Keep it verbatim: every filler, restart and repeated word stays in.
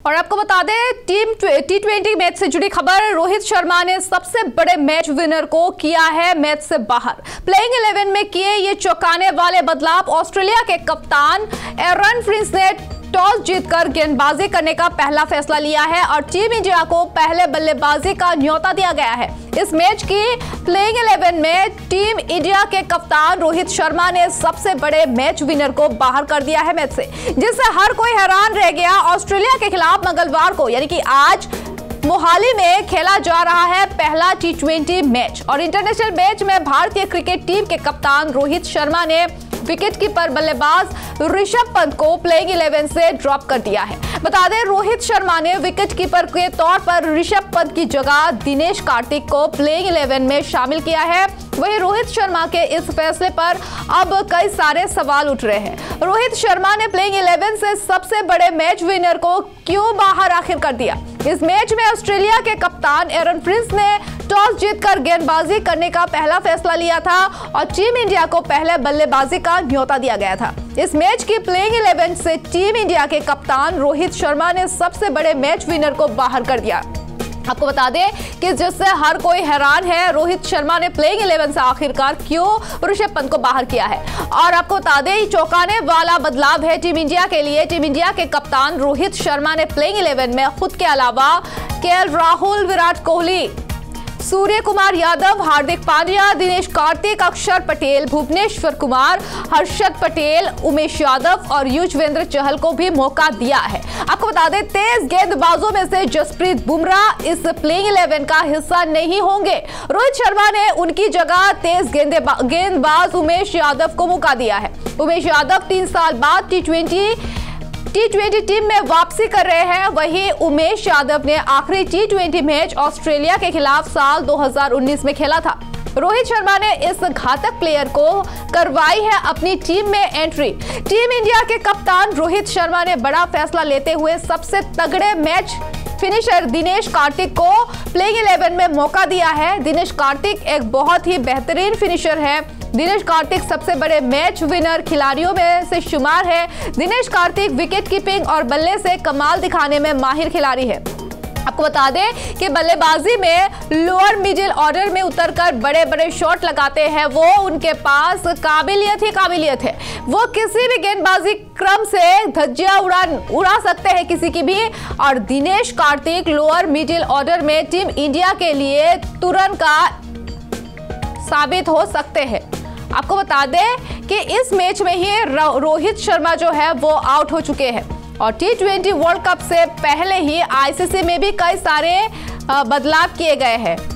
और आपको बता दें टीम टी ट्वेंटी मैच से जुड़ी खबर, रोहित शर्मा ने सबसे बड़े मैच विनर को किया है मैच से बाहर। प्लेइंग इलेवन में किए ये चौंकाने वाले बदलाव। ऑस्ट्रेलिया के कप्तान एरन फिंच ने टॉस जीतकर गेंदबाजी करने का पहला फैसला लिया है और टीम इंडिया को पहले बल्लेबाजी का न्योता दिया गया है। इस मैच की प्लेइंग इलेवन में टीम इंडिया के कप्तान रोहित शर्मा ने सबसे बड़े मैच विनर को बाहर कर दिया है मैच से, जिससे हर कोई हैरान रह गया। ऑस्ट्रेलिया के खिलाफ मंगलवार को यानी कि आज मोहाली में खेला जा रहा है पहला टी ट्वेंटी मैच और इंटरनेशनल मैच में भारतीय क्रिकेट टीम के कप्तान रोहित शर्मा ने विकेटकीपर बल्लेबाज ऋषभ पंत को प्लेइंग इलेवन से ड्रॉप कर दिया है। बता दें रोहित शर्मा ने विकेटकीपर के तौर पर ऋषभ पंत की जगह दिनेश कार्तिक को प्लेइंग इलेवन में शामिल किया है। वहीं रोहित शर्मा के इस फैसले पर अब कई सारे सवाल उठ रहे हैं। रोहित शर्मा ने प्लेइंग इलेवन से सबसे बड़े मैच विनर को क्यों बाहर आखिर कर दिया? इस मैच में ऑस्ट्रेलिया के कप्तान एरन फिंच ने टॉस जीतकर गेंदबाजी करने का पहला फैसला लिया था और टीम इंडिया को पहले बल्लेबाजी का न्योता दिया गया था। इस मैच की प्लेइंग इलेवन से टीम इंडिया के कप्तान रोहित शर्मा ने सबसे बड़े मैच विनर को बाहर कर दिया। आपको बता दें कि जिससे हर कोई हैरान है, रोहित शर्मा ने प्लेइंग इलेवन से आखिरकार क्यों ऋषभ पंत को बाहर किया है। और आपको बता दें चौंकाने वाला बदलाव है टीम इंडिया के लिए। टीम इंडिया के कप्तान रोहित शर्मा ने प्लेइंग इलेवन में खुद के अलावा केएल राहुल, विराट कोहली, सूर्य कुमार यादव, हार्दिक पांड्या, दिनेश कार्तिक, अक्षर पटेल, भुवनेश्वर कुमार, हर्षद पटेल, उमेश यादव और युजवेंद्र चहल को भी मौका दिया है। आपको बता दें तेज गेंदबाजों में से जसप्रीत बुमराह इस प्लेइंग इलेवन का हिस्सा नहीं होंगे। रोहित शर्मा ने उनकी जगह तेज गेंदबाज उमेश यादव को मौका दिया है। उमेश यादव तीन साल बाद T twenty T twenty team में वापसी कर रहे हैं। वहीं उमेश यादव ने आखिरी टी ट्वेंटी मैच ऑस्ट्रेलिया के खिलाफ साल दो हज़ार उन्नीस में खेला था। रोहित शर्मा ने इस घातक प्लेयर को करवाई है अपनी टीम में एंट्री। टीम इंडिया के कप्तान रोहित शर्मा ने बड़ा फैसला लेते हुए सबसे तगड़े मैच फिनिशर दिनेश कार्तिक को प्लेइंग इलेवन में मौका दिया है। दिनेश कार्तिक एक बहुत ही बेहतरीन फिनिशर है। दिनेश कार्तिक सबसे बड़े मैच विनर खिलाड़ियों में से शुमार है। दिनेश कार्तिक विकेट कीपिंग और बल्ले से कमाल दिखाने में माहिर खिलाड़ी है। आपको बता दें कि बल्लेबाजी में लोअर मिडिल ऑर्डर में उतरकर बड़े बड़े शॉट लगाते हैं। वो उनके पास काबिलियत ही काबिलियत है। वो किसी भी गेंदबाजी क्रम से धज्जियां उड़ा उड़ा सकते हैं किसी की भी। और Dinesh Karthik lower middle order team team India के लिए तुरंत का साबित हो सकते हैं। आपको बता दें कि इस मैच में ही रोहित शर्मा जो है वो आउट हो चुके हैं और टी ट्वेंटी वर्ल्ड कप से पहले ही आईसीसी में भी कई सारे बदलाव किए गए हैं।